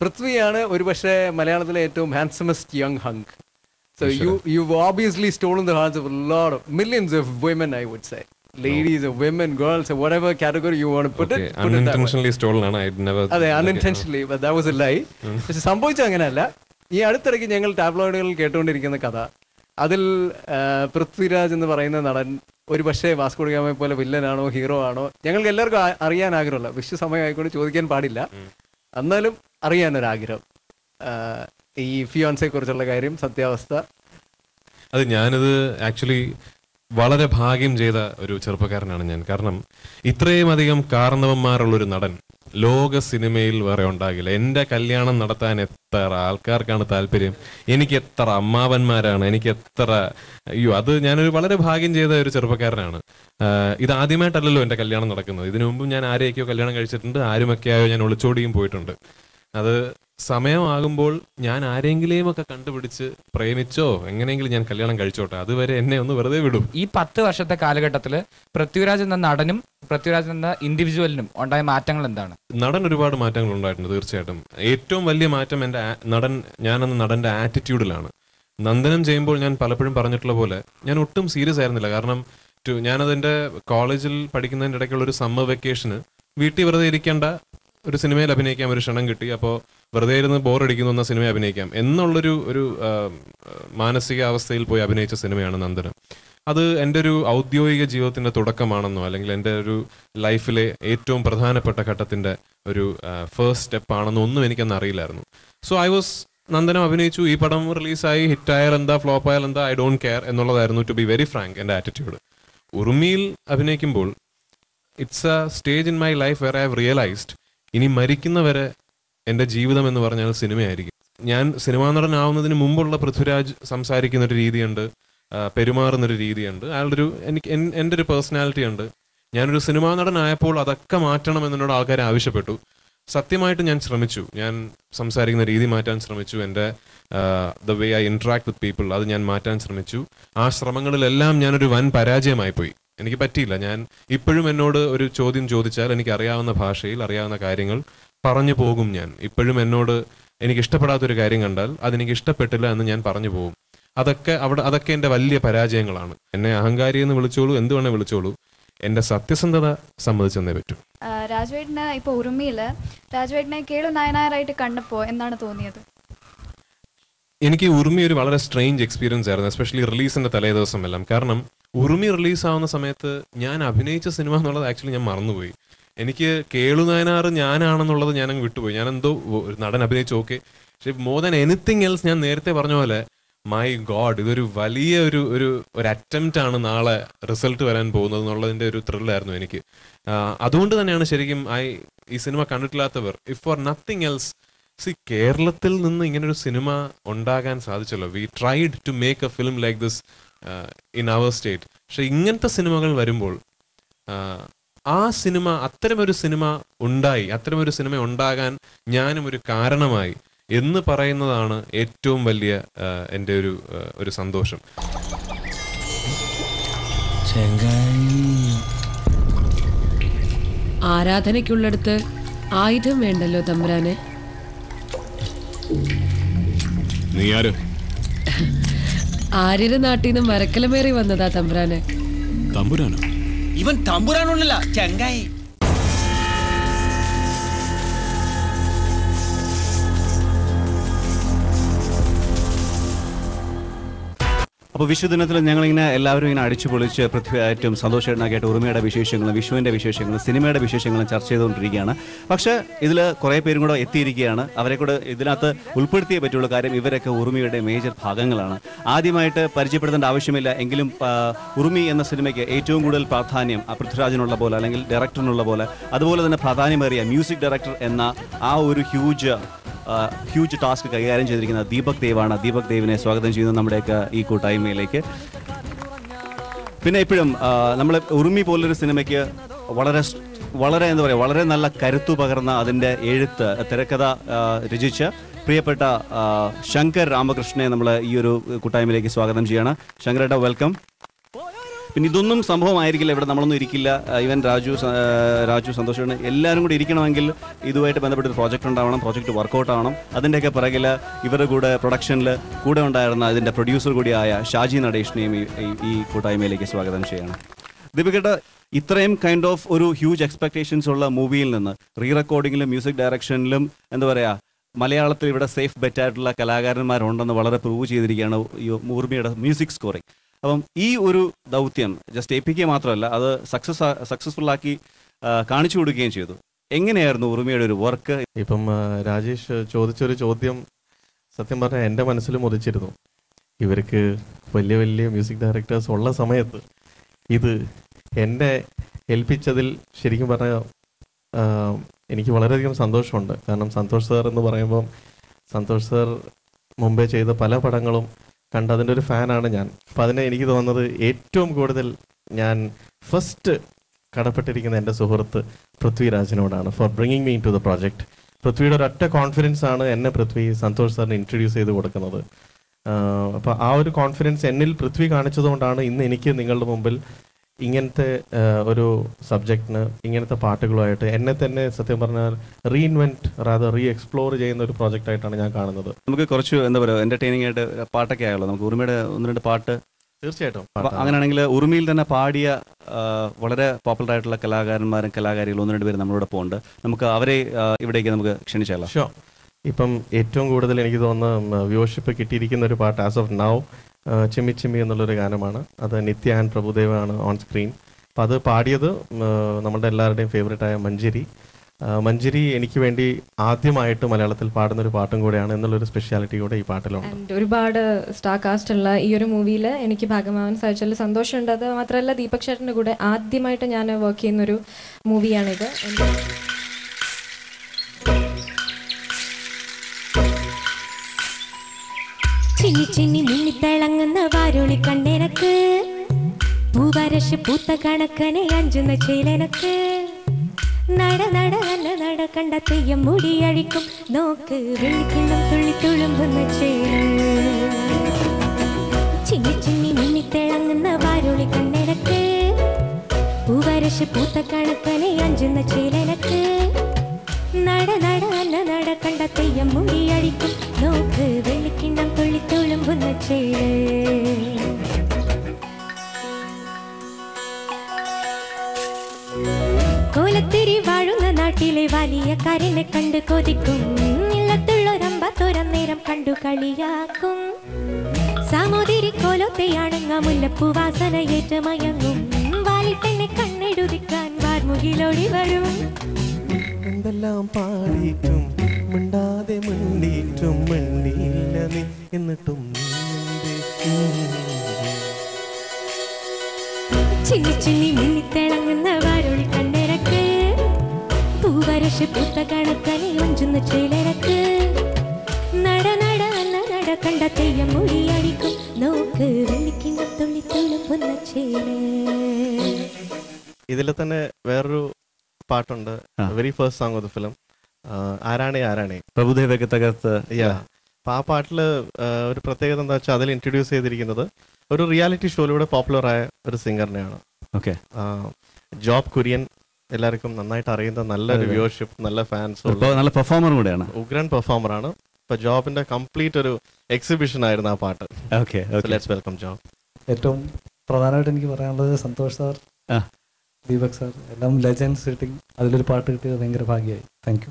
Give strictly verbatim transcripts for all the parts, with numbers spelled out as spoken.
പൃഥ്വിയാണ് ഒരു പക്ഷേ മലയാളത്തിലെ ഏറ്റവും handsomest young hunk. So you you've obviously stolen the hearts of a lot of millions of women, I would say. Ladies or women, girls or whatever category you want to put Okay, it. Put unintentionally stolen ആണ്. I never. അതെ, unintentionally, but that was a lie. പക്ഷെ സംഭവിച്ചത് അങ്ങനെയല്ല. ഈ അടുത്തിടയ്ക്ക് ഞങ്ങൾ ടാബ്ലോയിഡുകളിൽ കേട്ടുകൊണ്ടിരിക്കുന്ന കഥ, അതിൽ പൃഥ്വിരാജ് എന്ന് പറയുന്ന നടൻ ഒരു പക്ഷേ വാസ്കോ ഡ ഗാമയെ പോലെ വില്ലനാണോ ഹീറോ ആണോ ഞങ്ങൾക്ക് എല്ലാവർക്കും അറിയാൻ ആഗ്രഹമുള്ള, വിഷു സമയമായിക്കൊണ്ട് ചോദിക്കാൻ പാടില്ല, എന്നാലും അറിയാനൊരാഗ്രഹം ഈ ഫിയോൻസെ കുറിച്ചുള്ള കാര്യം, സത്യാവസ്ഥ. അത് ഞാനിത് ആക്ച്വലി വളരെ ഭാഗ്യം ചെയ്ത ഒരു ചെറുപ്പക്കാരനാണ് ഞാൻ. കാരണം ഇത്രയും അധികം കാരണവന്മാരുള്ളൊരു നടൻ ലോക സിനിമയിൽ വേറെ ഉണ്ടാകില്ല. എൻ്റെ കല്യാണം നടത്താൻ എത്ര ആൾക്കാർക്കാണ് താല്പര്യം, എനിക്ക് എത്ര അമ്മാവന്മാരാണ്, എനിക്ക് എത്ര, അയ്യോ അത് ഞാനൊരു വളരെ ഭാഗ്യം ചെയ്ത ഒരു ചെറുപ്പക്കാരനാണ്. ഇത് ആദ്യമായിട്ടല്ലല്ലോ എൻ്റെ കല്യാണം നടക്കുന്നത്. ഇതിനു മുമ്പ് ഞാൻ ആരെയൊക്കെയോ കല്യാണം കഴിച്ചിട്ടുണ്ട്, ആരുമൊക്കെയായോ ഞാൻ ഒളിച്ചോടിയും പോയിട്ടുണ്ട്. അത് സമയമാകുമ്പോൾ ഞാൻ ആരെങ്കിലും ഒക്കെ കണ്ടുപിടിച്ച് പ്രേമിച്ചോ എങ്ങനെയെങ്കിലും ഞാൻ കല്യാണം കഴിച്ചോട്ടെ, അതുവരെ എന്നെ ഒന്ന് വെറുതെ വിടും. ഈ പത്ത് വർഷത്തെ കാലഘട്ടത്തിൽ പൃഥ്വിരാജ് എന്ന നടനും പൃഥ്വിരാജ് എന്ന ഇൻഡിവിജ്വലിനും ഉണ്ടായ മാറ്റങ്ങൾ എന്താണ്? നടൻ ഒരുപാട് മാറ്റങ്ങൾ ഉണ്ടായിട്ടുണ്ട് തീർച്ചയായിട്ടും. ഏറ്റവും വലിയ മാറ്റം എൻ്റെ നടൻ ഞാനെന്ന നടന്റെ ആറ്റിറ്റ്യൂഡിലാണ്. നന്ദനം ചെയ്യുമ്പോൾ ഞാൻ പലപ്പോഴും പറഞ്ഞിട്ടുള്ള പോലെ ഞാൻ ഒട്ടും സീരിയസ് ആയിരുന്നില്ല. കാരണം ഞാനതെൻ്റെ കോളേജിൽ പഠിക്കുന്നതിൻ്റെ ഇടയ്ക്കുള്ള ഒരു സമ്മർ വെക്കേഷന് വീട്ടിൽ വെറുതെ ഇരിക്കേണ്ട, ഒരു സിനിമയിൽ അഭിനയിക്കാം, ഒരു ക്ഷണം കിട്ടി, അപ്പോൾ വെറുതെ ഇരുന്ന് ബോറടിക്കുന്നു എന്ന സിനിമ അഭിനയിക്കാം എന്നുള്ളൊരു ഒരു മാനസിക അവസ്ഥയിൽ പോയി അഭിനയിച്ച സിനിമയാണ് നന്ദനം. അത് എൻ്റെ ഒരു ഔദ്യോഗിക ജീവിതത്തിൻ്റെ തുടക്കമാണെന്നോ അല്ലെങ്കിൽ എൻ്റെ ഒരു ലൈഫിലെ ഏറ്റവും പ്രധാനപ്പെട്ട ഘട്ടത്തിൻ്റെ ഒരു ഫസ്റ്റ് സ്റ്റെപ്പ് ആണെന്നോ ഒന്നും എനിക്കന്ന് അറിയില്ലായിരുന്നു. സോ ഐ വാസ് നന്ദനം അഭിനയിച്ചു, ഈ പടം റിലീസായി, ഹിറ്റായാൽ എന്താ ഫ്ലോപ്പ് ആയാൽ എന്താ, ഐ ഡോണ്ട് കെയർ എന്നുള്ളതായിരുന്നു ടു ബി വെരി ഫ്രാങ്ക് എൻ്റെ ആറ്റിറ്റ്യൂഡ്. ഉറുമിയിൽ അഭിനയിക്കുമ്പോൾ it's a stage in my life where I have realised ഇനി മരിക്കുന്നവരെ എൻ്റെ ജീവിതം എന്ന് പറഞ്ഞാൽ സിനിമയായിരിക്കും. ഞാൻ സിനിമാ നടനാവുന്നതിന് മുമ്പുള്ള പൃഥ്വിരാജ് സംസാരിക്കുന്നൊരു രീതിയുണ്ട്, പെരുമാറുന്നൊരു രീതിയുണ്ട്, അയാളുടെ ഒരു എനിക്ക് എൻ്റെ ഒരു പേഴ്സണാലിറ്റി ഉണ്ട്. ഞാനൊരു സിനിമാ നടനായപ്പോൾ അതൊക്കെ മാറ്റണം എന്നോട് ആൾക്കാർ ആവശ്യപ്പെട്ടു. സത്യമായിട്ട് ഞാൻ ശ്രമിച്ചു, ഞാൻ സംസാരിക്കുന്ന രീതി മാറ്റാൻ ശ്രമിച്ചു, എൻ്റെ the way I interact with people അത് ഞാൻ മാറ്റാൻ ശ്രമിച്ചു. ആ ശ്രമങ്ങളിലെല്ലാം ഞാനൊരു വൻ പരാജയമായി പോയി. എനിക്ക് പറ്റിയില്ല. ഞാൻ ഇപ്പോഴും എന്നോട് ഒരു ചോദ്യം ചോദിച്ചാൽ എനിക്ക് അറിയാവുന്ന ഭാഷയിൽ അറിയാവുന്ന കാര്യങ്ങൾ പറഞ്ഞു പോകും. ഞാൻ ഇപ്പോഴും എന്നോട് എനിക്ക് ഇഷ്ടപ്പെടാത്തൊരു കാര്യം കണ്ടാൽ അതെനിക്ക് ഇഷ്ടപ്പെട്ടില്ല എന്ന് ഞാൻ പറഞ്ഞു പോകും. അതൊക്കെ അവിടെ അതൊക്കെ എൻ്റെ വലിയ പരാജയങ്ങളാണ്. എന്നെ അഹങ്കാരി എന്ന് വിളിച്ചോളൂ, എന്ത് വേണേ വിളിച്ചോളൂ, എൻ്റെ സത്യസന്ധത സമ്മതിച്ചെന്നേ പറ്റൂ. രാജുവേട്ടന് ഇപ്പോൾ ഉറുമിയില് രാജുവേട്ടനെ കേളു നായനാരായിട്ട് കണ്ടപ്പോൾ എന്താണ് തോന്നിയത്? എനിക്ക് ഉറുമി ഒരു വളരെ സ്ട്രേഞ്ച് എക്സ്പീരിയൻസ് ആയിരുന്നു, എസ്പെഷ്യലി റിലീസിന്റെ തലേ ദിവസം എല്ലാം. കാരണം ഉറുമി റിലീസാവുന്ന സമയത്ത് ഞാൻ അഭിനയിച്ച സിനിമ എന്നുള്ളത് ആക്ച്വലി ഞാൻ മറന്നുപോയി. എനിക്ക് കേളു നായനാർ ഞാനാണെന്നുള്ളത് ഞാനങ്ങ് വിട്ടുപോയി. ഞാൻ എന്തോ ഒരു നടൻ അഭിനയിച്ചു, ഓക്കെ, പക്ഷെ മോർ ദാൻ എനിത്തിങ് എൽസ് ഞാൻ നേരത്തെ പറഞ്ഞ പോലെ മൈ ഗോഡ് ഇതൊരു വലിയ ഒരു ഒരു ഒരു അറ്റംപ്റ്റ് ആണ് നാളെ റിസൾട്ട് വരാൻ പോകുന്നത് എന്നുള്ളതിൻ്റെ ഒരു ത്രില്ലായിരുന്നു എനിക്ക്. അതുകൊണ്ട് തന്നെയാണ് ശരിക്കും ഐ ഈ സിനിമ കണ്ടിട്ടില്ലാത്തവർ if for nothing else see കേരളത്തിൽ നിന്ന് ഇങ്ങനൊരു സിനിമ ഉണ്ടാകാൻ സാധിച്ചല്ലോ. We tried to make a film like this in our state. പക്ഷെ ഇങ്ങനത്തെ സിനിമകൾ വരുമ്പോൾ ആ സിനിമ അത്തരമൊരു സിനിമ ഉണ്ടായി, അത്തരമൊരു സിനിമ ഉണ്ടാകാൻ ഞാനും ഒരു കാരണമായി എന്ന് പറയുന്നതാണ് ഏറ്റവും വലിയ എൻ്റെ ഒരു ഒരു സന്തോഷം. ആരാധനയ്ക്കുള്ളിടത്ത് ആയുധം വേണ്ടല്ലോ തമ്പുരാനെ. നീ ആര്? ആര്യരുടെ നാട്ടിൽ നിന്ന് മരക്കലമേറി വന്നതാ തമ്പുരാനെ. തമ്പുരാനോ? ഇവൻ തമ്പുരാനൊന്നല്ല, ചെങ്കായി. അപ്പോൾ വിഷുദിനത്തിൽ ഞങ്ങളിങ്ങനെ എല്ലാവരും ഇങ്ങനെ അടിച്ചു പൊളിച്ച് പൃഥ്വിയായിട്ടും സന്തോഷമായിട്ടായിട്ട് ഉറുമിയുടെ വിശേഷങ്ങളും വിഷുവിൻ്റെ വിശേഷങ്ങളും സിനിമയുടെ വിശേഷങ്ങളും ചർച്ച ചെയ്തുകൊണ്ടിരിക്കുകയാണ്. പക്ഷേ ഇതിൽ കുറേ പേരും കൂടെ എത്തിയിരിക്കുകയാണ്. അവരെ കൂടെ ഇതിനകത്ത് ഉൾപ്പെടുത്തിയേ പറ്റുള്ള കാര്യം ഇവരൊക്കെ ഉറുമിയുടെ മേജർ ഭാഗങ്ങളാണ്. ആദ്യമായിട്ട് പരിചയപ്പെടുത്തേണ്ട ആവശ്യമില്ല, എങ്കിലും ഉറുമി എന്ന സിനിമയ്ക്ക് ഏറ്റവും കൂടുതൽ പ്രാധാന്യം പൃഥ്വിരാജിനുള്ള പോലെ അല്ലെങ്കിൽ ഡയറക്ടറിനുള്ള പോലെ അതുപോലെ തന്നെ പ്രാധാന്യമേറിയ മ്യൂസിക് ഡയറക്ടർ എന്ന ആ ഒരു ഹ്യൂജ് ഹ്യൂജ് ടാസ്ക് കൈകാര്യം ചെയ്തിരിക്കുന്ന ദീപക് ദേവാണ്. ദീപക് ദേവിനെ സ്വാഗതം ചെയ്യുന്നു നമ്മുടെയൊക്കെ ഈ കൂട്ടായ്മയിലേക്ക്. പിന്നെ ഇപ്പോഴും നമ്മൾ ഉറുമി പോലൊരു സിനിമയ്ക്ക് വളരെ വളരെ എന്താ പറയുക വളരെ നല്ല കരുത്തു പകർന്ന അതിൻ്റെ എഴുത്ത് തിരക്കഥ രചിച്ച പ്രിയപ്പെട്ട ശങ്കർ രാമകൃഷ്ണനെ നമ്മൾ ഈ ഒരു കൂട്ടായ്മയിലേക്ക് സ്വാഗതം ചെയ്യണം. ശങ്കരേട്ടാ, വെൽക്കം. പിന്നെ ഇതൊന്നും സംഭവമായിരിക്കില്ല, ഇവിടെ നമ്മളൊന്നും ഇരിക്കില്ല. ഈവൻ രാജു രാജു സന്തോഷ് എല്ലാവരും കൂടി ഇരിക്കണമെങ്കിൽ ഇതുമായിട്ട് ബന്ധപ്പെട്ടൊരു പ്രോജക്റ്റ് ഉണ്ടാവണം, പ്രോജക്റ്റ് വർക്കൗട്ട് ആവണം. അതിൻ്റെയൊക്കെ പിറകിൽ ഇവരുടെ കൂടെ പ്രൊഡക്ഷനിൽ കൂടെ ഉണ്ടായിരുന്ന ഇതിൻ്റെ പ്രൊഡ്യൂസർ കൂടിയായ ഷാജി നടേഷിനെയും ഈ കൂട്ടായ്മയിലേക്ക് സ്വാഗതം ചെയ്യണം. ദീപികേട്ട, ഇത്രയും കൈൻഡ് ഓഫ് ഒരു ഹ്യൂജ് എക്സ്പെക്ടേഷൻസ് ഉള്ള മൂവിയിൽ നിന്ന് റീ റെക്കോർഡിങ്ങിലും മ്യൂസിക് ഡയറക്ഷനിലും എന്താ പറയുക, മലയാളത്തിൽ ഇവിടെ സേഫ് ബെറ്റായിട്ടുള്ള കലാകാരന്മാരുണ്ടെന്ന് വളരെ പ്രൂവ് ചെയ്തിരിക്കുകയാണ് ഈ ഊർമിയുടെ മ്യൂസിക് സ്കോറിങ്. അപ്പം ഈ ഒരു ദൗത്യം ജസ്റ്റ് എപ്പിക്കുക മാത്രമല്ല, അത് സക്സസ് സക്സസ്ഫുൾ ആക്കി കാണിച്ചു കൊടുക്കുകയും ചെയ്തു. എങ്ങനെയായിരുന്നു ഊർമിയുടെ ഒരു വർക്ക്? ഇപ്പം രാജേഷ് ചോദിച്ചൊരു ചോദ്യം സത്യം പറഞ്ഞാൽ എൻ്റെ മനസ്സിലും ഉദിച്ചിരുന്നു. ഇവർക്ക് വലിയ വലിയ മ്യൂസിക് ഡയറക്ടേഴ്സ് ഉള്ള സമയത്ത് ഇത് എന്നെ ഏൽപ്പിച്ചതിൽ ശരിക്കും പറഞ്ഞാൽ എനിക്ക് വളരെയധികം സന്തോഷമുണ്ട്. കാരണം സന്തോഷ് സാർ എന്ന് പറയുമ്പം സന്തോഷ് സാർ മുമ്പേ ചെയ്ത പല പടങ്ങളും കണ്ട് അതിൻ്റെ ഒരു ഫാനാണ് ഞാൻ. അപ്പം അതിന് എനിക്ക് തോന്നുന്നത് ഏറ്റവും കൂടുതൽ ഞാൻ ഫസ്റ്റ് കടപ്പെട്ടിരിക്കുന്ന എൻ്റെ സുഹൃത്ത് പൃഥ്വിരാജിനോടാണ്, for bringing me in to the project. പൃഥ്വിയുടെ ഒരൊറ്റ കോൺഫിഡൻസ് ആണ് എന്നെ പൃഥ്വി സന്തോഷ് സാറിന് ഇൻട്രൊഡ്യൂസ് ചെയ്ത് കൊടുക്കുന്നത്. അപ്പോൾ ആ ഒരു കോൺഫിഡൻസ് എന്നിൽ പൃഥ്വി കാണിച്ചതുകൊണ്ടാണ് ഇന്ന് എനിക്ക് നിങ്ങളുടെ മുമ്പിൽ ഇങ്ങനത്തെ ഒരു സബ്ജക്റ്റിന് ഇങ്ങനത്തെ പാട്ടുകളുമായിട്ട് എന്നെ തന്നെ സത്യം പറഞ്ഞാൽ റീഇൻവെന്റ് റാദർ റീ എക്സ്പ്ലോർ ചെയ്യുന്ന ഒരു പ്രോജക്റ്റ് ആയിട്ടാണ് ഞാൻ കാണുന്നത്. നമുക്ക് കുറച്ച് എന്താ പറയുക എന്റർടൈനിങ് ആയിട്ട് പാട്ടൊക്കെ ആയല്ലോ, നമുക്ക് ഉറുമിയുടെ ഒന്ന് രണ്ട് പാട്ട് തീർച്ചയായിട്ടും. അങ്ങനെയാണെങ്കിൽ ഉറുമിയിൽ തന്നെ പാടിയ വളരെ പോപ്പുലർ ആയിട്ടുള്ള കലാകാരന്മാരും കലാകാരികളും ഒന്ന് രണ്ട് പേര് നമ്മളോട് പോകുന്നുണ്ട്. നമുക്ക് അവരെ ഇവിടേക്ക് നമുക്ക് ക്ഷണിച്ചാലോ? ഷോ. ഇപ്പം ഏറ്റവും കൂടുതൽ എനിക്ക് തോന്നുന്ന വ്യൂവർഷിപ്പ് കിട്ടിയിരിക്കുന്ന ഒരു പാട്ട് ആസ് ഓഫ് നൗ ചിമ്മി ചിമ്മി എന്നുള്ളൊരു ഗാനമാണ്. അത് നിത്യ ആൻഡ് പ്രഭുദേവാണ് ഓൺ സ്ക്രീൻ. അപ്പം അത് പാടിയത് നമ്മളുടെ എല്ലാവരുടെയും ഫേവറേറ്റ് ആയ മഞ്ജരി. മഞ്ജരി എനിക്ക് വേണ്ടി ആദ്യമായിട്ട് മലയാളത്തിൽ പാടുന്നൊരു പാട്ടും കൂടെയാണ് എന്നുള്ളൊരു സ്പെഷ്യാലിറ്റി കൂടെ ഈ പാട്ടിലുണ്ട്. ഒരുപാട് സ്റ്റാർ കാസ്റ്റ് ഉള്ള ഈ ഒരു മൂവിയിൽ എനിക്ക് ഭാഗമാവാൻ സാധിച്ചതിൽ സന്തോഷമുണ്ട്. അത് മാത്രമല്ല ദീപക് ചേട്ടൻ്റെ കൂടെ ആദ്യമായിട്ട് ഞാൻ വർക്ക് ചെയ്യുന്നൊരു മൂവിയാണിത്. ചിന്നി ചിന്നി മിന്നിത്തിളങ്ങുന്ന വാരുളി കണ്ണെനക്ക് പൂവരശ് പൂത്ത കണക്കനെ അഞ്ചുന്ന ചേലനക്ക് നട നട നല്ല നട കണ്ട തെയ്യം മുടി അഴിക്കും നോക്ക് വെള്ളിക്കിണ്ണം തുള്ളി തുളുമ്പുന്ന ചേല്. ചിന്നി ചിന്നി മിന്നിത്തിളങ്ങുന്ന വാരുളി കണ്ണെനക്ക് പൂവരശ് പൂത്ത കണക്കനെ അഞ്ചുന്ന ചേലനക്ക് നട നട നല്ല നട കണ്ട തെയ്യം മുടി അഴിക്കും നോക്ക് വെള്ളിക്കിണ്ണം തുള്ളി തുളുമ്പുന്ന ചേല്. കോലത്തിരി വാഴുന്ന നാട്ടിലെ വലിയ കരനെ കണ്ട് കൊതിക്കും, ഇല്ലത്തുള്ളൊരമ്പ തുറന്നേരം കണ്ടു കളിയാക്കും. സാമോതിരി കോലത്തെയാണങ്ങ മുല്ലപ്പൂ വാസന ഏറ്റ് മയങ്ങും, വാലിൽ തന്നെ കണ്ണെടുതിക്കാൻ വാർമുകിലോടി വരും. എന്തെല്ലാം പാടിയിട്ടും മിണ്ടാതെ മിണ്ടിയിട്ടും മിണ്ടിയില്ല നീ എന്നിട്ടും ചിന്നി ചിന്നി മിന്നിത്തിളങ്ങുന്ന വാരുളി കണ്ണിരക്ക് പൂവരശ് പൂത്ത കണക്കനെ ഒഞ്ചുന്ന ചേലരക്ക് നട നട അല്ല നട കണ്ട തെയ്യം മുടി അടിക്കും നോക്ക് വെള്ളിക്കിണ്ണ തുള്ളി തുളുമ്പുന്ന ചേല്. ഇതിൽ തന്നെ വേറൊരു പാട്ടുണ്ട്, very first song of the film, ആരാണേ ആരാണേ, പ്രഭുദേവൊക്കെ തകർത്ത്. അപ്പൊ ആ പാട്ടില് ഒരു പ്രത്യേകത എന്താ വെച്ചാൽ അതിൽ ഇൻട്രൊഡ്യൂസ് ചെയ്തിരിക്കുന്നത് ഒരു റിയാലിറ്റി ഷോയിലൂടെ പോപ്പുലർ ആയ ഒരു സിംഗറിനെയാണ്. ഓക്കെ. ജോബ് കുര്യൻ, എല്ലാവർക്കും നന്നായിട്ട് അറിയുന്ന നല്ല വ്യൂവർഷിപ്പ്, നല്ല ഫാൻസ്, നല്ല പെർഫോമർ കൂടെയാണ്, ഉഗ്രൻ പെർഫോമർ ആണ്. ഇപ്പൊ ജോബിന്റെ കംപ്ലീറ്റ് ഒരു എക്സിബിഷൻ ആയിരുന്നു ആ പാട്ട്. Okay, let's welcome job. ഏറ്റവും പ്രധാനമായിട്ട് എനിക്ക് പറയാനുള്ളത് സന്തോഷ് സാർ, ദീപക് സാർ, എല്ലാം ലെജൻഡ് സിറ്റിംഗ്. അതിലൊരു പാട്ട് കിട്ടിയത് ഭയങ്കര ഭാഗ്യമായി. Thank you.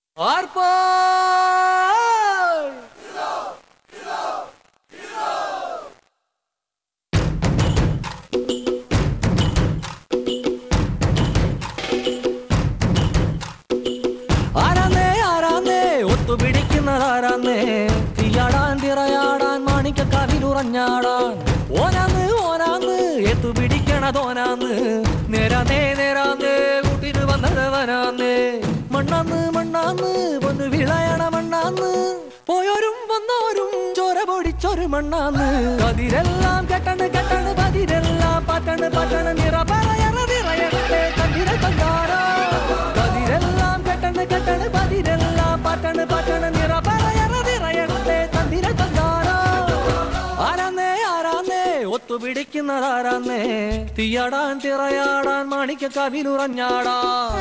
ആരാന്നേ ആരാന്നേ ഒത്തുപിടിക്കുന്നതാരാന്നേ, തീയാടാൻ തിറയാടാൻ മാണിക്ക കവിലുറഞ്ഞാടാൻ, ഓനാന്ന് ഓനാന്ന് എത്തുപിടിക്കണതോനാന്ന്, നേരാന്നേ നേരാന്നേ കൂട്ടിന് വന്നതവനാന്നേ, മണ്ണാന്ന് മണ്ണാന്ന് പൊന്ന് വിളയണ മണ്ണാന്ന്, പോയോരും വന്നോരും ചോര പൊടിച്ചൊരു മണ്ണാന്ന്, കതിരെല്ലാം കെട്ടണ് കെട്ടണ് പതിരെല്ലാം പാറ്റണ് പാറ്റണ് നിറ പറയണ നിറയട്ടെ കണ്ടിര കണ്ടാടാ, കതിരെല്ലാം കെട്ടണ് കെട്ടണ് പതിരെല്ലാം പാറ്റണ് പാറ്റണ് നിറ പറയണ നിറയട്ടെ കണ്ടിര കണ്ടാടാ. ആരാന്നേ ആരാന്നേ ഒത്തു ഒത്തുപിടിക്കുന്നതാരാന്നേ തീയാടാൻ തിറയാടാൻ മാണിക്ക കവിലുറഞ്ഞാടാൻ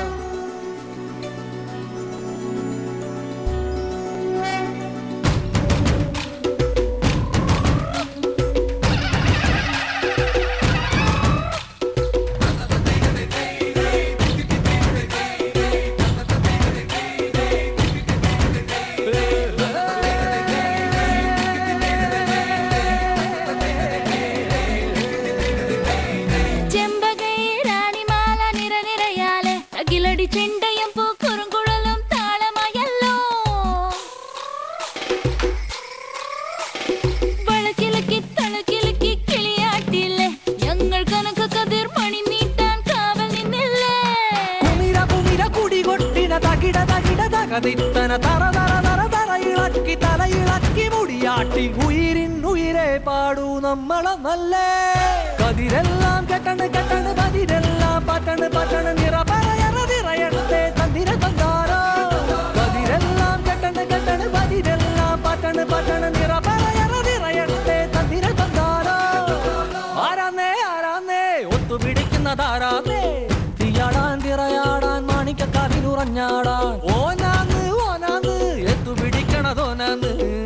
ചെണ്ടയും പൂക്കുറുങ്കുഴലും താളമായല്ലോ വളക്കിലക്കി തളക്കിലക്കി കിളിയാട്ടില്ലേ ഞങ്ങൾ കനക കതിർ മണി നീട്ടാൻ കാവൽ നിന്നില്ലേ കുമിര കുമിര കുടി കൊട്ടിന തകിട തകിട തകതിത്തന തറ തറ തറ തറ ഇളക്കി തല ഇളക്കി മുടിയാട്ടി ഉയിരിൻ ഉയിരെ പാടൂ നമ്മളെ നല്ലേ കതിരെല്ലാം കെട്ടണ് കെട്ടണ് പതിരെല്ലാം പട്ടണ് പട്ടണ് നിറ പറയറ നിറയട്ടെ തന്തിര തന്താരോ കതിരെല്ലാം കെട്ടണ് കെട്ടണ് പതിരെല്ലാം പട്ടണ് പട്ടണ് നിറ പറയറ നിറയട്ടെ തന്തിര തന്താരോ ആരാന്നേ ആരാന്നേ ഒത്തുപിടിക്കുന്നതാരാന്നേ തീയാടാൻ തിറയാടാൻ മാണിക്ക കവിലുറഞ്ഞാടാൻ ഓനാന്ന് ഓനാന്ന് എത്തുപിടിക്കണതോനാന്ന്